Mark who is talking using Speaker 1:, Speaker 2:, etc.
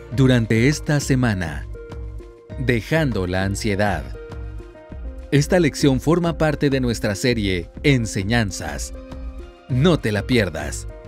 Speaker 1: Durante esta semana, dejando la ansiedad. Esta lección forma parte de nuestra serie Enseñanzas. No te la pierdas.